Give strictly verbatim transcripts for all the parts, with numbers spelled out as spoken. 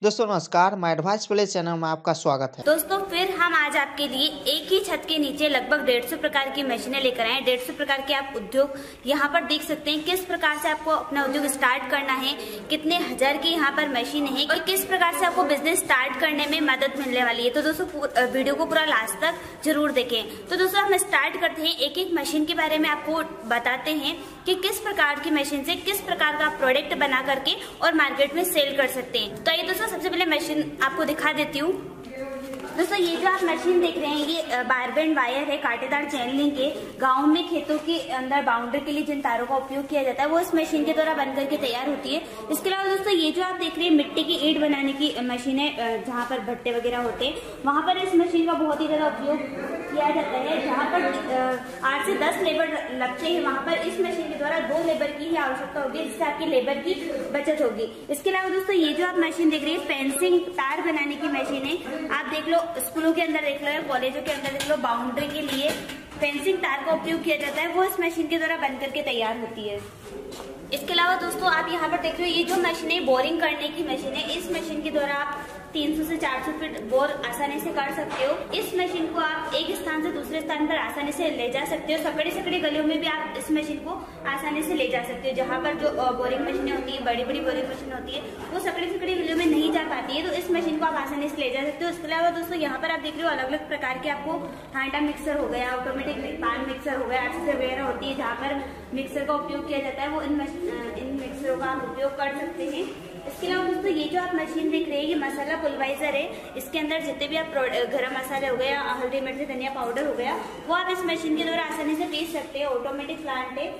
दोस्तों नमस्कार, my advice play channel में आपका स्वागत है। दोस्तों फिर हम आज आपके लिए एक ही छत के नीचे लगभग डेढ़ सौ प्रकार की मशीनें लेकर आए। डेढ़ सौ प्रकार के आप उद्योग यहाँ पर देख सकते हैं। किस प्रकार से आपको अपना उद्योग स्टार्ट करना है, कितने हजार की यहाँ पर मशीन है और किस प्रकार से आपको बिजनेस स्टार्ट करने में मदद मिलने वाली है। तो दोस्तों वीडियो को पूरा लास्ट तक जरूर देखें। तो दोस्तों हम स्टार्ट करते हैं, एक एक मशीन के बारे में आपको बताते हैं कि किस प्रकार की मशीन से किस प्रकार का प्रोडक्ट बना करके और मार्केट में सेल कर सकते हैं। तो ये दोस्तों सबसे पहले मशीन आपको दिखा देती हूँ। दोस्तों ये जो आप मशीन देख रहे हैं ये बारबैंड वायर है, कांटेदार चैन लिंक है। गाँव में खेतों के अंदर बाउंड्री के लिए जिन तारों का उपयोग किया जाता है वो इस मशीन के द्वारा बनकर के तैयार होती है। इसके अलावा दोस्तों ये जो आप देख रहे हैं मिट्टी की ईंट बनाने की मशीन है, जहाँ पर भट्टे वगैरह होते हैं वहाँ पर इस मशीन का बहुत ही ज्यादा उपयोग किया जाता है। जहाँ पर आठ से दस लेबर लगते हैं वहाँ पर इस मशीन के द्वारा दो लेबर की ही आवश्यकता होगी, जिससे आपकी लेबर की बचत होगी। इसके अलावा दोस्तों ये जो आप मशीन देख रहे हैं फेंसिंग तार बनाने की मशीन है। आप देख लो स्कूलों के अंदर देख लो या कॉलेजों के अंदर देख लो, बाउंड्री के लिए फेंसिंग तार का उपयोग किया जाता है, वो इस मशीन के द्वारा बनकर के तैयार होती है। इसके अलावा दोस्तों आप यहाँ पर देख रहे हो ये जो मशीन है बोरिंग करने की मशीन है। इस मशीन के द्वारा आप तीन सौ से चार सौ फीट बोर आसानी से कर सकते हो। इस मशीन को आप एक स्थान से दूसरे स्थान पर आसानी से ले जा सकते हो। सकड़ी सकड़ी गलियों में भी आप इस मशीन को आसानी से ले जा सकते हो। जहाँ पर जो बोरिंग मशीनें होती है, बड़ी बड़ी बोरिंग मशीन होती है, वो सकड़ी सकड़ी गलियों में नहीं जा पाती है, तो इस मशीन को आप आसानी से ले जा सकते हो। इसके अलावा दोस्तों यहाँ पर आप देख रहे हो अलग अलग प्रकार के आपको हांडा मिक्सर हो गया, ऑटोमेटिक पान मिक्सर हो गया, आरसी वगैरह होती है जहाँ पर मिक्सर का उपयोग किया जाता है, वो इन इन मिक्सरों का आप उपयोग कर सकते हैं। इसके अलावा दोस्तों ये जो आप मशीन देख रहे हैं ये मसाला पुलवाइजर है। इसके अंदर जितने भी आप गरम मसाले हो गया, हल्दी मिर्ची धनिया पाउडर हो गया, वो आप इस मशीन के द्वारा आसानी से पीस सकते हैं। ऑटोमेटिक प्लांट है।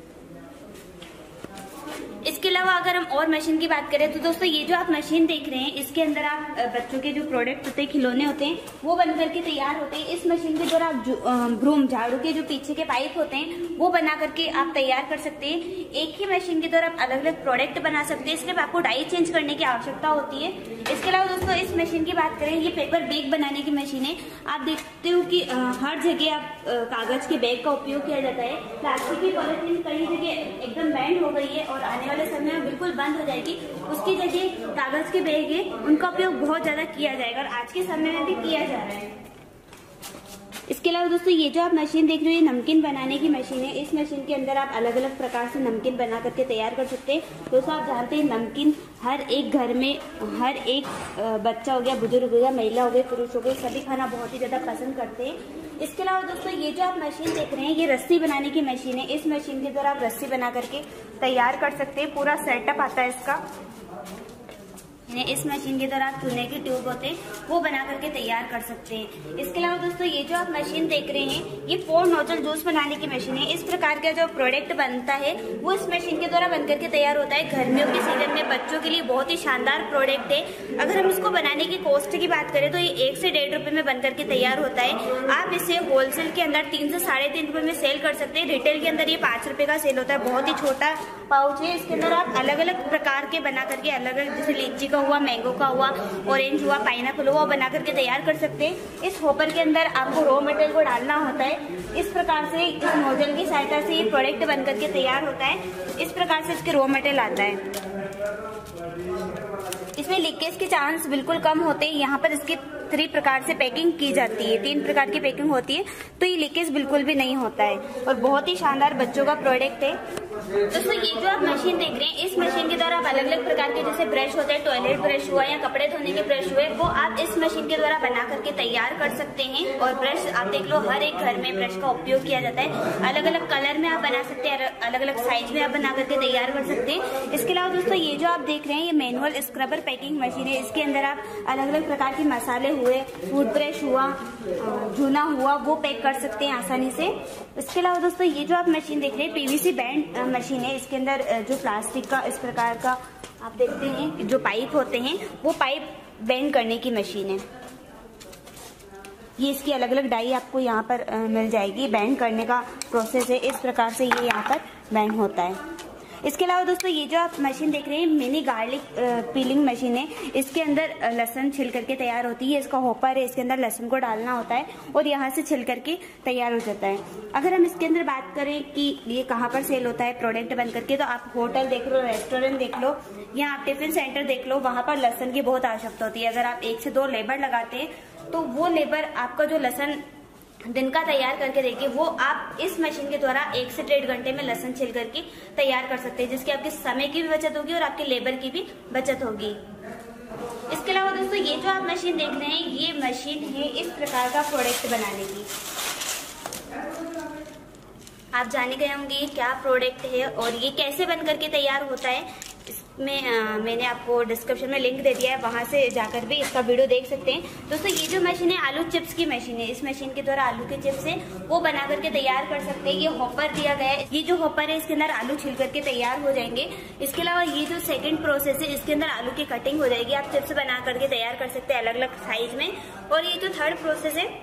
इसके अलावा अगर हम और मशीन की बात करें तो दोस्तों ये जो आप मशीन देख रहे हैं इसके अंदर आप बच्चों के जो प्रोडक्ट होते हैं, खिलौने होते हैं, वो बन करके तैयार होते हैं। इस मशीन के द्वारा आप ब्रूम झाड़ू के जो पीछे के पाइप होते हैं वो बना करके आप तैयार कर सकते हैं। एक ही मशीन के द्वारा आप अलग अलग प्रोडक्ट बना सकते हैं, इसलिए आपको डाई चेंज करने की आवश्यकता होती है। इसके अलावा दोस्तों इस मशीन की बात करें, ये पेपर बैग बनाने की मशीन है। आप देखते हो कि हर जगह आप कागज के बैग का उपयोग किया जाता है। प्लास्टिक की पॉलिथीन कई जगह एकदम बैंड हो गई है और आने वाले समय में बिल्कुल बंद हो जाएगी। उसकी जगह कागज के बैग है, उनका उपयोग बहुत ज्यादा किया जाएगा और आज के समय में भी किया जा रहा है। इसके अलावा दोस्तों ये जो आप मशीन देख रहे हो ये नमकीन बनाने की मशीन है। इस मशीन के अंदर आप अलग अलग प्रकार से नमकीन बना करके तैयार कर सकते हैं। दोस्तों आप जानते हैं नमकीन हर एक घर में, हर एक बच्चा हो गया, बुजुर्ग हो गया, महिला हो गई, पुरुष हो गए, सभी खाना बहुत ही ज्यादा पसंद करते हैं। इसके अलावा दोस्तों ये जो आप मशीन देख रहे हैं ये रस्सी बनाने की मशीन है। इस मशीन के द्वारा आप रस्सी बना करके तैयार कर सकते हैं। पूरा सेटअप आता है इसका। इस मशीन के द्वारा आप चूने के ट्यूब होते हैं वो बना करके तैयार कर सकते हैं। इसके अलावा दोस्तों ये जो आप मशीन देख रहे हैं ये फोर नोजल जूस बनाने की मशीन है। इस प्रकार का जो प्रोडक्ट बनता है वो इस मशीन के द्वारा बनकर के तैयार होता है। गर्मियों के सीजन में बच्चों के लिए बहुत ही शानदार प्रोडक्ट है। अगर हम इसको बनाने की कॉस्ट की बात करें तो ये एक से डेढ़ रुपए में बनकर के तैयार होता है। आप इसे होलसेल के अंदर तीन से साढ़े तीन रुपए में सेल कर सकते हैं। रिटेल के अंदर ये पांच रुपए का सेल होता है। बहुत ही छोटा पाउच है। इसके अंदर आप अलग अलग प्रकार के बना करके अलग अलग, जैसे लीची का हुआ, मैंगो का हुआ, ऑरेंज हुआ, पाइनएप्पल हुआ, बना करके तैयार कर सकते हैं। इस होपर के अंदर आपको रॉ मटेरियल को डालना होता है। इस प्रकार से इस नोजल की सहायता से ये प्रोडक्ट बन करके तैयार होता है। इस प्रकार से इसके रॉ मटेरियल आता है। इसमें लीकेज के चांस बिल्कुल कम होते हैं। यहाँ पर इसकी थ्री प्रकार से पैकिंग की जाती है, तीन प्रकार की पैकिंग होती है, तो ये लीकेज बिल्कुल भी नहीं होता है और बहुत ही शानदार बच्चों का प्रोडक्ट है। दोस्तों ये जो आप मशीन देख रहे हैं इस मशीन के द्वारा आप अलग अलग प्रकार के जैसे ब्रश होते हैं, टॉयलेट ब्रश हुआ या कपड़े धोने के ब्रश हुए, वो आप इस मशीन के द्वारा बना करके तैयार कर सकते हैं। और ब्रश आप देख लो हर एक घर में ब्रश का उपयोग किया जाता है। अलग अलग कलर में आप बना सकते हैं, अलग अलग साइज में आप बना करके तैयार कर सकते हैं। इसके अलावा दोस्तों ये जो आप देख रहे हैं ये मैनुअल स्क्रबर पैकिंग मशीन है। इसके अंदर आप अलग अलग प्रकार के मसाले हुए, टूथब्रश हुआ, जूना हुआ, वो पैक कर सकते हैं आसानी से। इसके अलावा दोस्तों ये जो आप मशीन देख रहे हैं पीवीसी बैंड मशीन है। इसके अंदर जो प्लास्टिक का इस प्रकार का आप देखते हैं जो पाइप होते हैं वो पाइप बैंड करने की मशीन है। ये इसकी अलग अलग डाई आपको यहाँ पर मिल जाएगी। बैंड करने का प्रोसेस है, इस प्रकार से ये यहाँ पर बैंड होता है। इसके अलावा दोस्तों ये जो आप मशीन देख रहे हैं मिनी गार्लिक पीलिंग मशीन है। इसके अंदर लहसुन छिल करके तैयार होती है। इसका हॉपर है, इसके अंदर लहसुन को डालना होता है और यहाँ से छिल करके तैयार हो जाता है। अगर हम इसके अंदर बात करें कि ये कहाँ पर सेल होता है प्रोडक्ट बन करके, तो आप होटल देख लो, रेस्टोरेंट देख लो या आप टिफिन सेंटर देख लो, वहां पर लहसुन की बहुत आवश्यकता होती है। अगर आप एक से दो लेबर लगाते हैं तो वो लेबर आपका जो लहसुन दिन का तैयार करके देंगे वो आप इस मशीन के द्वारा एक से डेढ़ घंटे में लहसुन छिल करके तैयार कर सकते हैं, जिसकी आपके समय की भी बचत होगी और आपके लेबर की भी बचत होगी। इसके अलावा दोस्तों ये जो आप मशीन देख रहे हैं ये मशीन है इस प्रकार का प्रोडक्ट बनाने की। आप जाने गए होंगे ये क्या प्रोडक्ट है और ये कैसे बन करके तैयार होता है। इसमें आ, मैंने आपको डिस्क्रिप्शन में लिंक दे दिया है, वहां से जाकर भी इसका वीडियो देख सकते हैं। दोस्तों ये जो मशीन है आलू चिप्स की मशीन है। इस मशीन के द्वारा आलू के चिप्स है वो बना करके तैयार कर सकते हैं। ये हॉपर दिया गया है, ये जो हॉपर है इसके अंदर आलू छिल करके तैयार हो जाएंगे। इसके अलावा ये जो सेकंड प्रोसेस है इसके अंदर आलू की कटिंग हो जाएगी, आप चिप्स बना करके तैयार कर सकते हैं अलग अलग साइज में। और ये जो थर्ड प्रोसेस है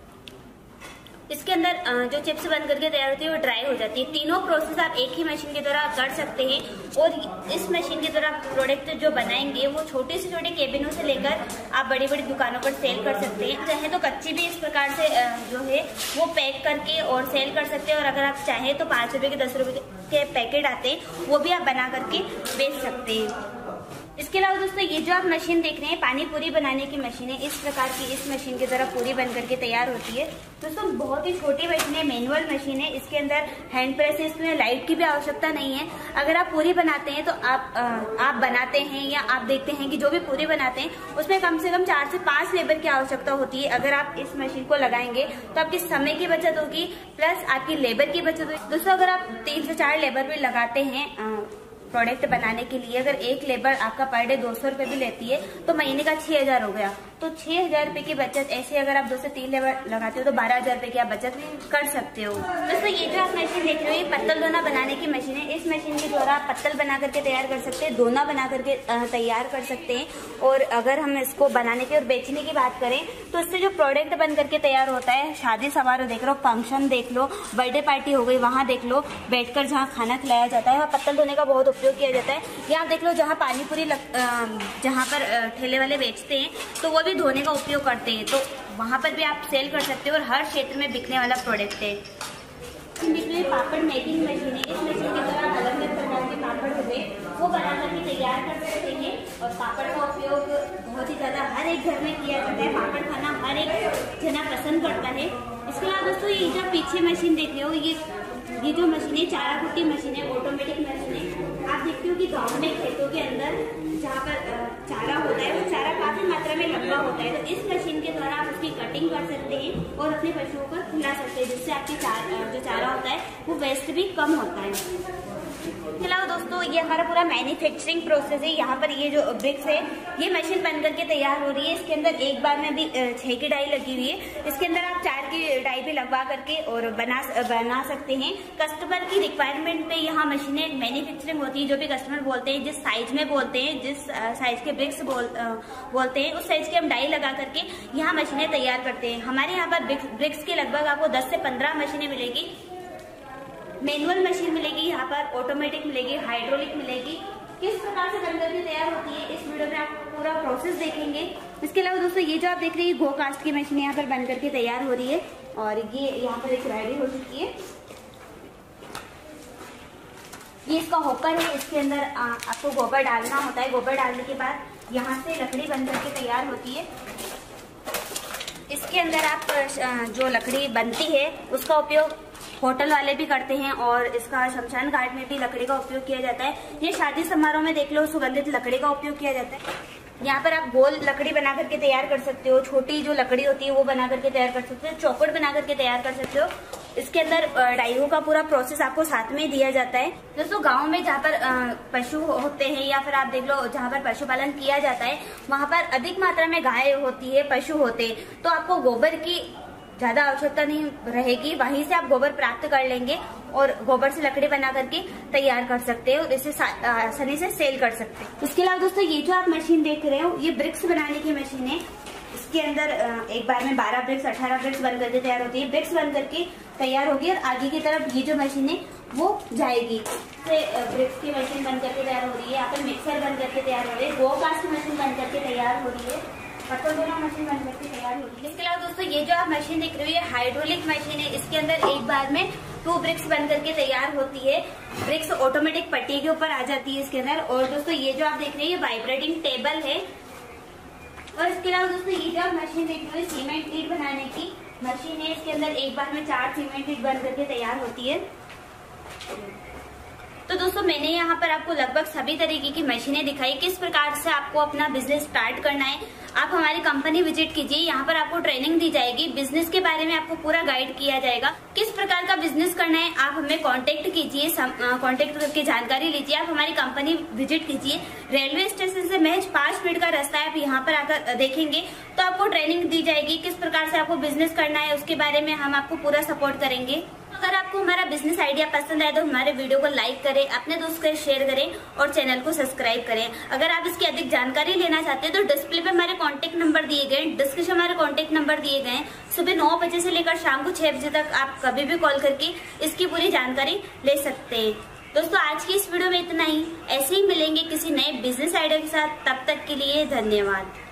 इसके अंदर जो चिप्स बन करके तैयार होती है वो ड्राई हो जाती है। तीनों प्रोसेस आप एक ही मशीन के द्वारा कर सकते हैं और इस मशीन के द्वारा प्रोडक्ट जो बनाएंगे वो छोटे से छोटे केबिनों से लेकर आप बड़ी बड़ी दुकानों पर सेल कर सकते हैं। चाहे तो कच्ची भी इस प्रकार से जो है वो पैक करके और सेल कर सकते हैं और अगर आप चाहें तो पाँच रुपए के दस रुपए के पैकेट आते हैं वो भी आप बना करके बेच सकते हैं। इसके अलावा दोस्तों ये जो आप मशीन देख रहे हैं पानी पूरी बनाने की मशीन है। इस प्रकार की इस मशीन के द्वारा पूरी बन करके तैयार होती है। दोस्तों बहुत ही छोटी मशीन है, मैनुअल मशीन है। इसके अंदर हैंड प्रेस है, इसमें लाइट की भी आवश्यकता नहीं है। अगर आप पूरी बनाते हैं तो आप आ, आप बनाते हैं या आप देखते हैं कि जो भी पूरी बनाते हैं उसमें कम से कम चार से पांच लेबर की आवश्यकता होती है। अगर आप इस मशीन को लगाएंगे तो आपकी समय की बचत होगी प्लस आपकी लेबर की बचत होगी। दोस्तों अगर आप तीन से चार लेबर भी लगाते हैं प्रोडक्ट बनाने के लिए, अगर एक लेबर आपका पर डे दो सौ रुपए भी लेती है तो महीने का छह हजार हो गया। तो छह हजार रुपए की बचत ऐसे अगर आप दो से तीन लेबर लगाते हो तो बारह हजार रुपए की आप बचत कर सकते हो। दोस्तों ये जो आप मशीन देख रहे हो ये पत्तल दोना बनाने की मशीन है। इस मशीन के द्वारा आप पत्तल बना करके तैयार कर सकते हैं, दोना बना करके तैयार कर सकते हैं। और अगर हम इसको बनाने की और बेचने की बात करें तो इससे जो प्रोडक्ट बन करके तैयार होता है, शादी समारोह देख लो, फंक्शन देख लो, बर्थडे पार्टी हो गई वहां देख लो, बैठकर जहाँ खाना खिलाया जाता है वहाँ पत्तल धोने का बहुत उपयोग किया जाता है। यहाँ देख लो जहाँ पानी पूरी जहाँ पर ठेले वाले बेचते हैं तो वो भी धोने का उपयोग करते हैं, तो वहाँ पर भी आप सेल कर सकते हो और हर क्षेत्र में बिकने वाला प्रोडक्ट है। पापड़ मेकिंग मशीन है। इस मशीन के द्वारा अलग अलग प्रकार के पापड़ हुए वो बना करके तैयार कर सकते हैं और पापड़ का उपयोग बहुत ही ज्यादा हर एक घर में किया जाता है। पापड़ खाना हर एक जना पसंद करता है। इसके अलावा दोस्तों ये जो पीछे मशीन देख रहे हो ये ये जो मशीन है चारा कुट्टी मशीन है, ऑटोमेटिक मशीन है। आप देखते हो कि गाँव में खेतों के अंदर जहाँ पर चारा होता है वो चारा काफी मात्रा में लंबा होता है, तो इस मशीन के द्वारा आप उसकी कटिंग कर सकते हैं और अपने पशुओं को खिला सकते हैं, जिससे आपकी चार, जो चारा होता है वो वेस्ट भी कम होता है। इसके अलावा दोस्तों ये हमारा पूरा मैन्युफैक्चरिंग प्रोसेस है। यहाँ पर ये जो ब्रिक्स है ये मशीन बन करके तैयार हो रही है। इसके अंदर एक बार में भी छह की डाई लगी हुई है। इसके अंदर आप चार की डाई भी लगवा करके और बना बना सकते हैं। कस्टमर की रिक्वायरमेंट पे यहाँ मशीनें मैन्युफैक्चरिंग होती है। जो भी कस्टमर बोलते हैं, जिस साइज में बोलते हैं, जिस साइज के ब्रिक्स बोल, बोलते हैं उस साइज की हम डाई लगा करके यहाँ मशीनें तैयार करते हैं। हमारे यहाँ पर ब्रिक्स की लगभग आपको दस से पंद्रह मशीनें मिलेगी। मैनुअल मशीन मिलेगी, यहाँ पर ऑटोमेटिक मिलेगी, हाइड्रोलिक मिलेगी। किस प्रकार से बनकर के तैयार होती है इस वीडियो में आप पूरा प्रोसेस देखेंगे। इसके अलावा दोस्तों ये जो आप देख रहे हैं गो कास्ट की मशीन यहाँ पर बनकर के तैयार हो रही है और ये यहाँ पर एक रेडी हो चुकी है। ये इसका हॉपर है, इसके अंदर आ, आपको गोबर डालना होता है। गोबर डालने के बाद यहाँ से लकड़ी बनकर के तैयार होती है। इसके अंदर आप जो लकड़ी बनती है उसका उपयोग होटल वाले भी करते हैं और इसका शमशान घाट में भी लकड़ी का उपयोग किया जाता है। ये शादी समारोह में देख लो सुगंधित लकड़ी का उपयोग किया जाता है। यहाँ पर आप गोल लकड़ी बना करके तैयार कर सकते हो, छोटी जो लकड़ी होती है वो बना करके तैयार कर सकते हो, चौखट बना करके तैयार कर सकते हो। इसके अंदर डाइयों का पूरा प्रोसेस आपको साथ में दिया जाता है। दोस्तों गांव में जहाँ पर पशु होते हैं या फिर आप देख लो जहाँ पर पशुपालन किया जाता है वहाँ पर अधिक मात्रा में गाय होती है, पशु होते हैं, तो आपको गोबर की ज्यादा आवश्यकता नहीं रहेगी। वहीं से आप गोबर प्राप्त कर लेंगे और गोबर से लकड़ी बना करके तैयार कर सकते हैं और इसे आसानी से सेल कर सकते हैं। इसके अलावा दोस्तों ये जो आप मशीन देख रहे हो ये ब्रिक्स बनाने की मशीन है। इसके अंदर एक बार में बारह ब्रिक्स अठारह ब्रिक्स बन करके तैयार होती है। ब्रिक्स बन करके तैयार होगी और आगे की तरफ ये जो मशीन है वो जाएगी। ब्रिक्स की मशीन बन करके तैयार हो रही है, यहाँ पर मिक्सर बन करके तैयार हो रही है, गो कास्ट मशीन बन करके तैयार हो रही है, पटोला मशीन बन करके तैयार हो रही है। इसके अलावा दोस्तों ये जो आप मशीन देख रहे हो ये हाइड्रोलिक मशीन है। इसके अंदर एक बार में टू ब्रिक्स बन करके तैयार होती है। ब्रिक्स ऑटोमेटिक पट्टी के ऊपर आ जाती है इसके अंदर। और दोस्तों ये जो आप देख रहे हैं ये वाइब्रेटिंग टेबल है। और इसके अलावा दोस्तों ये जो आप मशीन देख रहे हो सीमेंट ईट बनाने की मशीन है। इसके अंदर एक बार में चार सीमेंट ईट बन करके तैयार होती है। तो दोस्तों मैंने यहाँ पर आपको लगभग सभी तरीके की मशीनें दिखाई, किस प्रकार से आपको अपना बिजनेस स्टार्ट करना है। आप हमारी कंपनी विजिट कीजिए, यहाँ पर आपको ट्रेनिंग दी जाएगी, बिजनेस के बारे में आपको पूरा गाइड किया जाएगा, किस प्रकार का बिजनेस करना है। आप हमें कांटेक्ट कीजिए, कांटेक्ट करके जानकारी लीजिए। आप हमारी कंपनी विजिट कीजिए, रेलवे स्टेशन से महज पांच मिनट का रास्ता है। आप यहाँ पर आकर देखेंगे तो आपको ट्रेनिंग दी जाएगी, किस प्रकार से आपको बिजनेस करना है उसके बारे में हम आपको पूरा सपोर्ट करेंगे। अगर आपको हमारा बिजनेस आइडिया पसंद आए तो हमारे वीडियो को लाइक करें, अपने दोस्त को शेयर करें और चैनल को सब्सक्राइब करें। अगर आप इसकी अधिक जानकारी लेना चाहते हैं तो डिस्प्ले पे हमारे कांटेक्ट नंबर दिए गए, डिस्क्रिप्शन में हमारे कांटेक्ट नंबर दिए गए हैं। सुबह नौ बजे से लेकर शाम को छह बजे तक आप कभी भी कॉल करके इसकी पूरी जानकारी ले सकते हैं। दोस्तों आज की इस वीडियो में इतना ही। ऐसे ही मिलेंगे किसी नए बिजनेस आइडिया के साथ, तब तक के लिए धन्यवाद।